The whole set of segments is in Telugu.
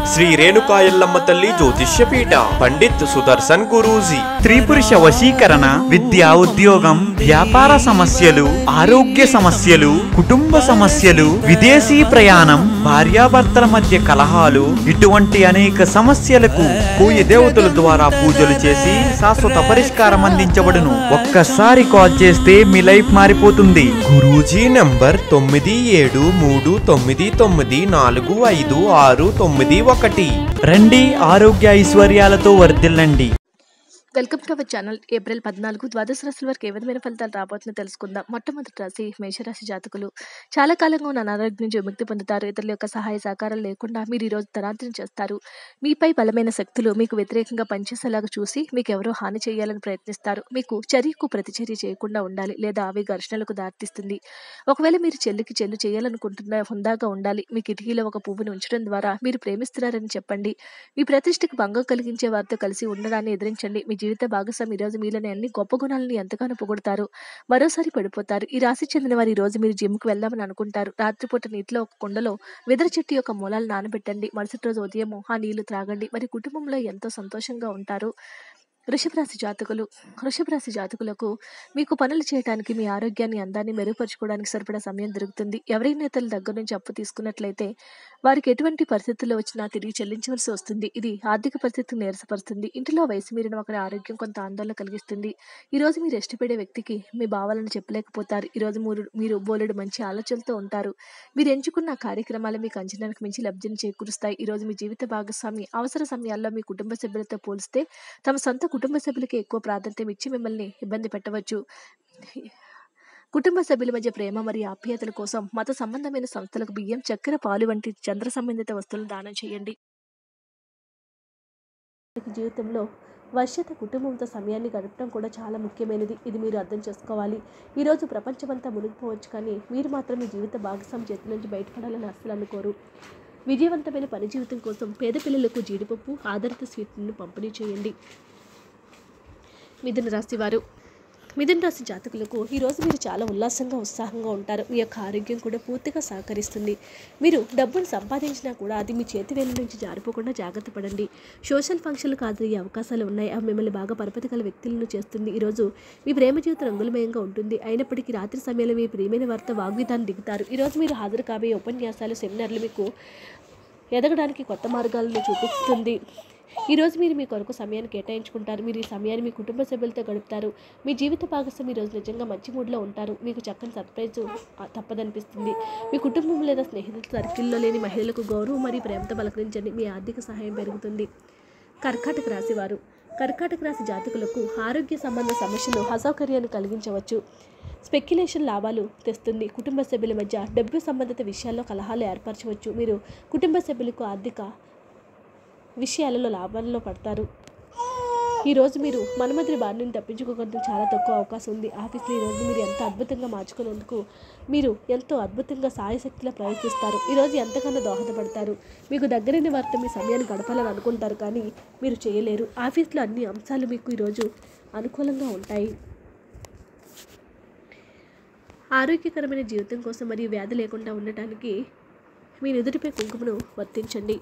శ్రీ రేణుకా ఎల్లమ్మ తల్లి జ్యోతిష్య పీఠ పండిత్ సుదర్శన్ గురూజీ. స్త్రీ పురుష వశీకరణ, విద్యా ఉద్యోగం, వ్యాపార సమస్యలు, ఆరోగ్య సమస్యలు, కుటుంబ సమస్యలు, విదేశీ ప్రయాణం, భార్యాభర్తల మధ్య కలహాలు, ఇటువంటి అనేక సమస్యలకు కోయి దేవతల ద్వారా పూజలు చేసి శాశ్వత పరిష్కారం అందించబడును. ఒక్కసారి కాల్ చేస్తే మీ లైఫ్ మారిపోతుంది. గురూజీ నంబర్ 9739945691. రండి, ఆరోగ్య ఐశ్వర్యాలతో వర్ధిల్లండి. Welcome to our channel. April 14 ద్వాదశ రాశుల వారికి ఏ విధమైన ఫలితాలు రాబోతుందో తెలుసుకుందాం. మొట్టమొదటి రాశి మేషరాశి జాతకులు. చాలా కాలంగా ఉన్న అనారోగ్యం నుంచి విముక్తి పొందుతారు. ఇతరుల యొక్క సహాయ సహకారాలు లేకుండా మీరు ఈరోజు ధనార్జన చేస్తారు. మీపై బలమైన శక్తులు మీకు వ్యతిరేకంగా పనిచేసేలాగా చూసి మీకు ఎవరో హాని చేయాలని ప్రయత్నిస్తారు. మీకు చర్యకు ప్రతిచర్య చేయకుండా ఉండాలి, లేదా అవి ఘర్షణలకు దారితీస్తుంది. ఒకవేళ మీరు చెల్లికి చెల్లు చేయాలనుకుంటున్న హుందాగా ఉండాలి. మీ కిటికీలో ఒక పువ్వును ఉంచడం ద్వారా మీరు ప్రేమిస్తున్నారని చెప్పండి. మీ ప్రతిష్టకు భంగం కలిగించే వారితో కలిసి ఉండడాన్ని ఎదిరించండి. మీ జీవిత భాగస్వామి ఈ రోజు మీలోని అన్ని గొప్ప గుణాలను ఎంతగానో పొగుడతారు. మరోసారి పడిపోతారు. ఈ రాశి చెందిన వారు ఈ రోజు మీరు జిమ్కి వెళ్దామని అనుకుంటారు. రాత్రిపూట నీటిలో ఒక కుండలో వెదర చెట్టు యొక్క మూలాలు నానబెట్టండి. మరుసటి రోజు ఉదయం ఆ నీళ్లు త్రాగండి. మరి కుటుంబంలో ఎంతో సంతోషంగా ఉంటారు. వృషభ రాశి జాతకులకు మీకు పనులు చేయడానికి, మీ ఆరోగ్యాన్ని, అందాన్ని మెరుగుపరచుకోవడానికి సరిపడా సమయం దొరుకుతుంది. ఎవరైనా ఇతరుల దగ్గర నుంచి అప్పు తీసుకున్నట్లయితే వారికి ఎటువంటి పరిస్థితుల్లో వచ్చినా తిరిగి చెల్లించవలసి వస్తుంది. ఇది ఆర్థిక పరిస్థితిని నీరసపరుస్తుంది. ఇంటిలో వయసు మీరిన ఒకరి ఆరోగ్యం కొంత ఆందోళన కలిగిస్తుంది. ఈ రోజు మీరు ఇష్టపడే వ్యక్తికి మీ భావాలను చెప్పలేకపోతారు. ఈ రోజు మీరు బోలెడు మంచి ఆలోచనలతో ఉంటారు. మీరు ఎంచుకున్న కార్యక్రమాలు మీకు అంచనానికి మించి లబ్ధిని చేకూరుస్తాయి. ఈ రోజు మీ జీవిత భాగస్వామి అవసర సమయాల్లో మీ కుటుంబ సభ్యులతో పోలిస్తే తమ సొంత కుటుంబ సభ్యులకి ఎక్కువ ప్రాధాన్యత ఇచ్చి మిమ్మల్ని ఇబ్బంది పెట్టవచ్చు. కుటుంబ సభ్యుల మధ్య ప్రేమ మరియు ఆప్యాయతల కోసం మత సంబంధమైన సంస్థలకు బియ్యం, చక్కెర, పాలు వంటి చంద్ర సంబంధిత వస్తువులను దానం చేయండి. జీవితంలో వర్షత కుటుంబంతో సమయాన్ని గడపడం కూడా చాలా ముఖ్యమైనది. ఇది మీరు అర్థం చేసుకోవాలి. ఈరోజు ప్రపంచమంతా మునిగిపోవచ్చు, కానీ మీరు మాత్రం మీ జీవిత భాగస్వామి చేతుల నుంచి బయటపడాలని అస్సలు అనుకోరు. విజయవంతమైన పని జీవితం కోసం పేద పిల్లలకు జీడిపప్పు ఆధారిత స్వీట్లను పంపిణీ చేయండి. మిథున రాశి జాతకులకు ఈరోజు మీరు చాలా ఉల్లాసంగా, ఉత్సాహంగా ఉంటారు. మీ యొక్క ఆరోగ్యం కూడా పూర్తిగా సహకరిస్తుంది. మీరు డబ్బును సంపాదించినా కూడా అది మీ చేతి వేళ్ళ నుంచి జారిపోకుండా జాగ్రత్త పడండి. సోషల్ ఫంక్షన్లకు హాజరయ్యే అవకాశాలు ఉన్నాయి. అవి మిమ్మల్ని బాగా పరపతి గల వ్యక్తులను చేస్తుంది. ఈరోజు మీ ప్రేమ జీవితం రంగులమయంగా ఉంటుంది. అయినప్పటికీ రాత్రి సమయంలో మీ ప్రియమైన వారితో వాగ్విధాన్ని దిగుతారు. ఈరోజు మీరు హాజరు కాబోయే ఉపన్యాసాలు, సెమినార్లు మీకు ఎదగడానికి కొత్త మార్గాలను చూపిస్తుంది. ఈరోజు మీరు మీ కొరకు సమయాన్ని కేటాయించుకుంటారు. మీరు ఈ సమయాన్ని మీ కుటుంబ సభ్యులతో గడుపుతారు. మీ జీవిత భాగస్వామి ఈరోజు నిజంగా మంచి మూడ్లో ఉంటారు. మీకు చక్కని సర్ప్రైజ్ తప్పదనిపిస్తుంది. మీ కుటుంబం లేదా స్నేహితుల సర్కిల్లో లేని మహిళలకు గౌరవం మరియు ప్రేమతో పలకరించండి. మీ ఆర్థిక సహాయం పెరుగుతుంది. కర్కాటక రాశి జాతకులకు ఆరోగ్య సంబంధ సమస్యలు అసౌకర్యాన్ని కలిగించవచ్చు. స్పెక్యులేషన్ లాభాలు తెస్తుంది. కుటుంబ సభ్యుల మధ్య డబ్బు సంబంధిత విషయాల్లో కలహాలు ఏర్పరచవచ్చు. మీరు కుటుంబ సభ్యులకు ఆర్థిక విషయాలలో లాభాల్లో పడతారు. ఈరోజు మీరు మన్మధుడి బారి నుండి తప్పించుకోవడానికి చాలా తక్కువ అవకాశం ఉంది. ఆఫీస్లో ఈరోజు మీరు ఎంతో అద్భుతంగా మార్చుకునేందుకు మీరు ఎంతో అద్భుతంగా సాయశక్తిలో ప్రయత్నిస్తారు. ఈరోజు ఎంతగానో దోహదపడతారు. మీకు దగ్గరైన వారితో మీ సమయాన్ని గడపాలని అనుకుంటారు, కానీ మీరు చేయలేరు. ఆఫీస్లో అన్ని అంశాలు మీకు ఈరోజు అనుకూలంగా ఉంటాయి. ఆరోగ్యకరమైన జీవితం కోసం మరియు వ్యాధి లేకుండా ఉండటానికి మీ నుదుటిపై కుంకుమను వర్తించండి.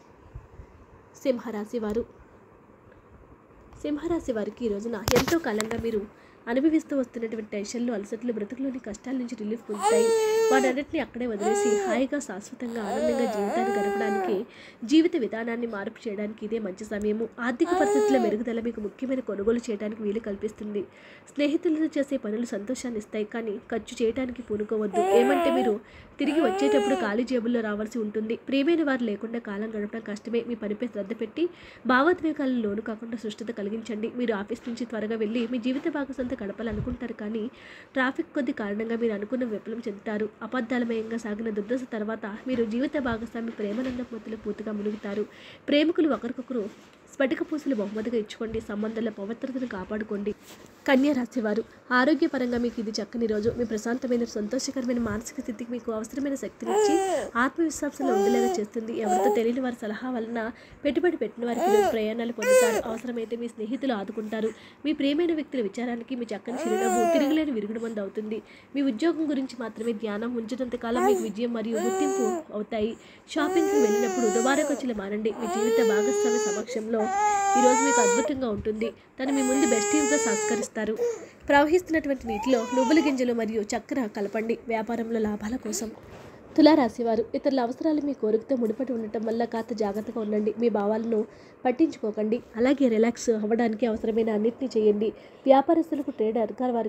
సింహరాశి వారికి ఈ రోజున ఎంతో కాలంగా మీరు అనుభవిస్తూ వస్తున్నటువంటి టెన్షన్లు, అలసటలు, బ్రతుకులోని కష్టాల నుంచి రిలీఫ్ పొందుతాయి. వాటన్నిటిని అక్కడే వదిలేసి హాయిగా, శాశ్వతంగా, ఆనందంగా జీవితాన్ని గడపడానికి, జీవిత విధానాన్ని మార్పు చేయడానికి ఇదే మంచి సమయము. ఆర్థిక పరిస్థితుల మెరుగుదల మీకు ముఖ్యమైన కొనుగోలు చేయడానికి వీలు కల్పిస్తుంది. స్నేహితులతో చేసే పనులు సంతోషాన్ని ఇస్తాయి, కానీ ఖర్చు చేయడానికి పూనుకోవద్దు. ఏమంటే మీరు తిరిగి వచ్చేటప్పుడు ఖాళీ జేబుల్లో రావాల్సి ఉంటుంది. ప్రియమైన వారు లేకుండా కాలం గడపడం కష్టమే. మీ పనిపై శ్రద్ధ పెట్టి భావోద్వేగాలను లోను కాకుండా సుష్టత కలిగించండి. మీరు ఆఫీస్ నుంచి త్వరగా వెళ్ళి మీ జీవిత భాగస్వామితో గడపాలనుకుంటారు, కానీ ట్రాఫిక్ కొద్ది కారణంగా మీరు అనుకున్న విఫలం చెందుతారు. అబద్ధాలమయంగా సాగిన దుర్దశ తర్వాత మీరు జీవిత భాగస్వామి ప్రేమానంద మొత్తులో పూర్తిగా మునుగుతారు. ప్రేమికులు ఒకరికొకరు స్ఫటిక పూసలు బహుమతిగా ఇచ్చుకోండి. సంబంధాల పవిత్రతను కాపాడుకోండి. కన్యా రాశి వారు, ఆరోగ్యపరంగా మీకు ఇది చక్కని రోజు. మీ ప్రశాంతమైన సంతోషకరమైన మానసిక స్థితికి మీకు అవసరమైన శక్తినిచ్చి ఆత్మవిశ్వాసంలో ఉండేలాగా చేస్తుంది. ఎవరితో తెలియని వారి సలహా వలన పెట్టుబడి పెట్టిన వారికి ఈరోజు ప్రయాణాలు పొందుతారు. అవసరమైతే మీ స్నేహితులు ఆదుకుంటారు. మీ ప్రియమైన వ్యక్తుల విచారానికి మీ చక్కని చిరునవ్వు తిరగలేని విరుగుడు మంది అవుతుంది. మీ ఉద్యోగం గురించి మాత్రమే ధ్యానం ఉంచినంత కాలం మీకు విజయం మరియు గుర్తింపు అవుతాయి. షాపింగ్కి వెళ్ళినప్పుడు దుబారా ఖర్చులు మానండి. మీ జీవిత భాగస్వామి సమక్షంలో ఈరోజు మీకు అద్భుతంగా ఉంటుంది. తను మీ ముందు బెస్టీవ్గా సంస్కరిస్తారు. ప్రవహిస్తున్నటువంటి నీటిలో నువ్వుల గింజలు మరియు చక్కెర కలపండి. వ్యాపారంలో లాభాల కోసం. తులారాశివారు, ఇతరుల అవసరాలు మీ కోరికతో ముడిపడి ఉండటం వల్ల కాస్త జాగ్రత్తగా ఉండండి. మీ భావాలను పట్టించుకోకండి. అలాగే రిలాక్స్ అవ్వడానికి అవసరమైన అన్నింటినీ చేయండి. వ్యాపారస్తులకు ట్రేడ్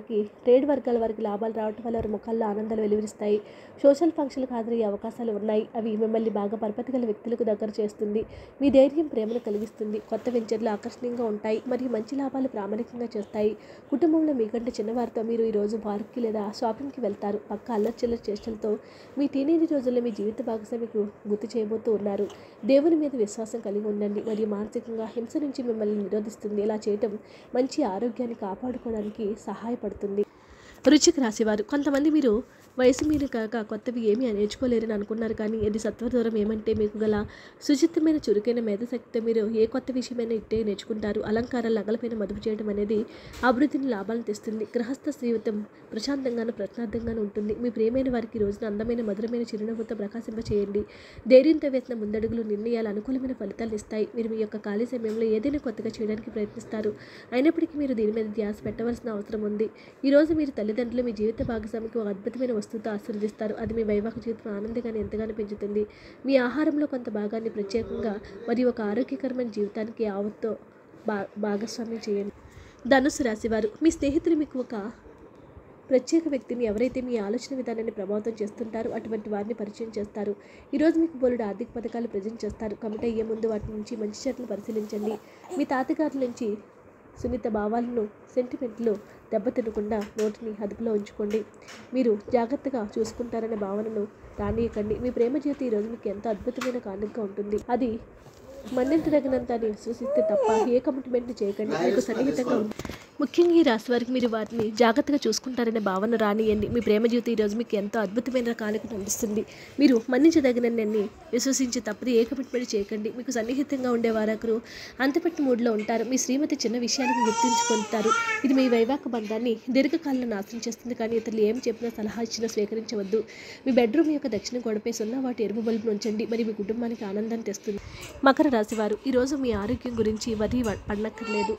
వర్గాల వారికి లాభాలు రావడం వల్ల వారి ముఖాల్లో ఆనందాలు వెలువరిస్తాయి. సోషల్ ఫంక్షన్లకు హాజరయ్యే అవకాశాలు ఉన్నాయి. అవి మిమ్మల్ని బాగా పరపతి గల వ్యక్తులకు దగ్గర చేస్తుంది. మీ ధైర్యం ప్రేమను కలిగిస్తుంది. కొత్త వెంచర్లు ఆకర్షణీయంగా ఉంటాయి మరియు మంచి లాభాలు ప్రామాణికంగా చేస్తాయి. కుటుంబంలో మీకంటే చిన్నవారితో మీరు ఈరోజు పార్క్కి లేదా షాపింగ్కి వెళ్తారు. పక్క అల్లర్చిల్లర చేష్టలతో మీ టీనేజ్ రోజుల్లో మీ జీవిత భాగస్వామికి గుర్తు చేయబోతూ ఉన్నారు. దేవుని మీద విశ్వాసం కలిగి ఉండండి మరియు మానసికంగా హింస నుంచి మిమ్మల్ని నిరోధిస్తుంది. ఇలా చేయటం మంచి ఆరోగ్యాన్ని కాపాడుకోవడానికి సహాయపడుతుంది. వృశ్చిక రాశివారు, కొంతమంది మీరు వయసు మీరు కాక కొత్తవి ఏమీ నేర్చుకోలేరని అనుకున్నారు. కానీ ఇది సత్వదూరం ఏమంటే మీకు గల సుచిత్తమైన చురుకైన మేధశక్తితో మీరు ఏ కొత్త విషయమైనా ఇట్టే నేర్చుకుంటారు. అలంకారాలు నగలపైన మదుపు చేయడం అనేది అభివృద్ధిని లాభాలను తెస్తుంది. గృహస్థ జీవితం ప్రశాంతంగాను ప్రశాంతంగాను ఉంటుంది. మీ ప్రియమైన వారికి రోజున అందమైన మధురమైన చిరునవ్వుతో ప్రకాశింపచేయండి. ధైర్యంతో వేసిన ముందడుగులు నిర్ణయాలు అనుకూలమైన ఫలితాలు ఇస్తాయి. మీరు మీ యొక్క ఖాళీ సమయంలో ఏదైనా కొత్తగా చేయడానికి ప్రయత్నిస్తారు. అయినప్పటికీ మీరు దీని మీద ధ్యాస పెట్టవలసిన అవసరం ఉంది. ఈరోజు మీరు తల్లిదండ్రులు మీ జీవిత భాగస్వామికి ఒక అద్భుతమైన వస్తువుతో ఆశీర్వదిస్తారు. అది మీ వైవాహిక జీవితం ఆనందంగానే ఎంతగానో పెంచుతుంది. మీ ఆహారంలో కొంత భాగాన్ని ప్రత్యేకంగా మరియు ఒక ఆరోగ్యకరమైన జీవితానికి ఆవత్తో భాగస్వామ్యం చేయండి. ధనుస్సు రాశివారు, మీ స్నేహితులు మీకు ఒక ప్రత్యేక వ్యక్తిని ఎవరైతే మీ ఆలోచన విధానాన్ని ప్రభావితం చేస్తుంటారో అటువంటి వారిని పరిచయం చేస్తారు. ఈరోజు మీకు బోలెడు ఆర్థిక పథకాలు ప్రజెంట్ చేస్తారు. కమిట్ అయ్యే ముందు వాటి నుంచి మంచి చెట్లను పరిశీలించండి. మీ తాతగారి నుంచి సున్నిత భావాలను సెంటిమెంట్లు దెబ్బతినకుండా నోటిని అదుపులో ఉంచుకోండి. మీరు జాగ్రత్తగా చూసుకుంటారనే భావనను రానియకండి. మీ ప్రేమ జీవితం ఈరోజు మీకు ఎంతో అద్భుతమైన కానుకగా ఉంటుంది. అది మన్నించదగినంత అని విశ్వసిస్తే తప్ప ఏ కమిట్మెంట్ని చేయకండి. మీకు సన్నిహితంగా ఉంది. ముఖ్యంగా ఈ రాశి వారికి మీరు వారిని జాగ్రత్తగా చూసుకుంటారనే భావన రానియండి. మీ ప్రేమ జీవితం ఈరోజు మీకు ఎంతో అద్భుతమైన కానుకను అందిస్తుంది. మీరు మన్నించదగినన్ని విశ్వసించి తప్పది ఏ కమిట్మెంట్ చేయకండి. మీకు సన్నిహితంగా ఉండే వారొకరు అంతపెట్టి మూడ్లో ఉంటారు. మీ శ్రీమతి చిన్న విషయాలకు గుర్తించుకుంటారు. ఇది మీ వైవాహిక బంధాన్ని దీర్ఘకాలంలో నాశనం చేస్తుంది. కానీ ఇతరులు ఏం చెప్పినా సలహా ఇచ్చినా స్వీకరించవద్దు. మీ బెడ్రూమ్ యొక్క దక్షిణ గోడపై సున్నవాటి ఎరుపు బల్బును ఉంచండి. మరి మీ కుటుంబానికి ఆనందాన్ని తెస్తుంది. మకర రాశివారు, ఈరోజు మీ ఆరోగ్యం గురించి వరి పడనక్కర్లేదు.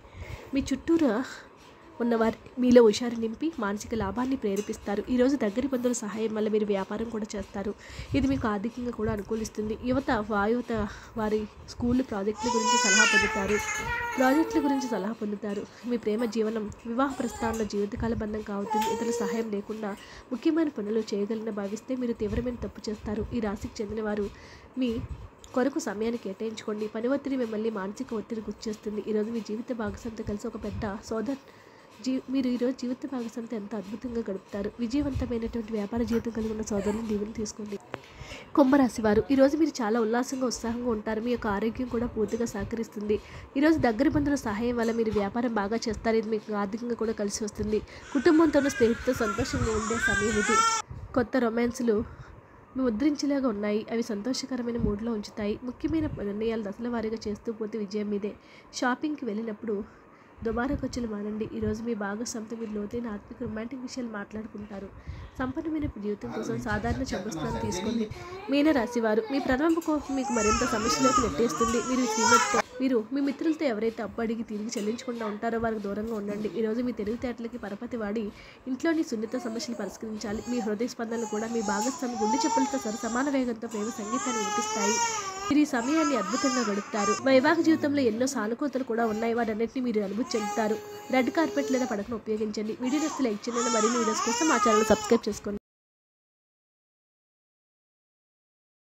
మీ చుట్టూరా ఉన్నవారు మీలో హుషారు నింపి మానసిక లాభాన్ని ప్రేరేపిస్తారు. ఈరోజు దగ్గరి బంధువుల సహాయం వల్ల మీరు వ్యాపారం కూడా చేస్తారు. ఇది మీకు ఆర్థికంగా కూడా అనుకూలిస్తుంది. యువత వారి స్కూల్ ప్రాజెక్టుల గురించి సలహా పొందుతారు. మీ ప్రేమ జీవనం వివాహ ప్రస్థానంలో జీవితకాల బంధం కావుతుంది. ఇతరుల సహాయం లేకుండా ముఖ్యమైన పనులు చేయగలని భావిస్తే మీరు తీవ్రమైన తప్పు చేస్తారు. ఈ రాశికి చెందిన వారు మీ కొరకు సమయాన్ని కేటాయించుకోండి. పని ఒత్తిడి మిమ్మల్ని మానసిక ఒత్తిడి గుర్తిస్తుంది. ఈరోజు మీ జీవిత భాగస్వామితో కలిసి ఒక పెద్ద మీరు ఈరోజు జీవిత భాగస్వామితో ఎంతో అద్భుతంగా గడుపుతారు. విజయవంతమైనటువంటి వ్యాపార జీవితం కలిగి ఉన్న సోదరులను దీవెని తీసుకోండి. కుంభరాశి వారు, ఈరోజు మీరు చాలా ఉత్సాహంగా ఉంటారు. మీ యొక్క ఆరోగ్యం కూడా పూర్తిగా సహకరిస్తుంది. ఈరోజు దగ్గర బంధువుల సహాయం వల్ల మీరు వ్యాపారం బాగా చేస్తారు. ఇది మీకు ఆర్థికంగా కూడా కలిసి వస్తుంది. కుటుంబంతోనూ స్నేహితులతో సంతోషంగా ఉండే సమయం ఇది. కొత్త రొమాన్స్లు ముద్రించేలాగా ఉన్నాయి. అవి సంతోషకరమైన మూడ్లో ఉంచుతాయి. ముఖ్యమైన నిర్ణయాలు దశల వారీగా చేస్తూ పోతే విజయం మీదే. షాపింగ్కి వెళ్ళినప్పుడు దుబారా ఖర్చులు మానండి. ఈరోజు మీ భాగస్వామితో మీరు లోతైన ఆత్మిక రొమాంటిక్ విషయాలు మాట్లాడుకుంటారు. సంపన్నమైన జీవితం కోసం సాధారణ చంపస్థానం తీసుకోండి. మీనరాశివారు, మీ ప్రథమ మీకు మరింత సమస్యలోకి నెట్టేస్తుంది. మీరు మీ మిత్రులతో ఎవరైతే అప్పు అడిగి తిరిగి చెల్లించకుండా ఉంటారో వారికి దూరంగా ఉండండి. ఈరోజు మీ తెలివితేటలకి పరపతి వాడి ఇంట్లోని సున్నిత సమస్యలు పరిష్కరించాలి. మీ హృదయ స్పందనలు కూడా మీ భాగస్వామి గుండె చెప్పులతో సమాన వేగంతో ప్రేమ సంగీతాన్ని వినిపిస్తాయి. మీరు ఈ సమయాన్ని అద్భుతంగా గడుపుతారు. వైవాహిక జీవితంలో ఎన్నో సానుకూలతలు కూడా ఉన్నాయి. వాటన్నింటినీ మీరు అనుభూతి చెందుతారు. రెడ్ కార్పెట్ లేదా పడకను ఉపయోగించండి. వీడియో నచ్చితే లైక్ చేయండి. మరిన్ని వీడియోస్ కోసం మా ఛానల్ సబ్స్క్రైబ్ చేసుకోండి.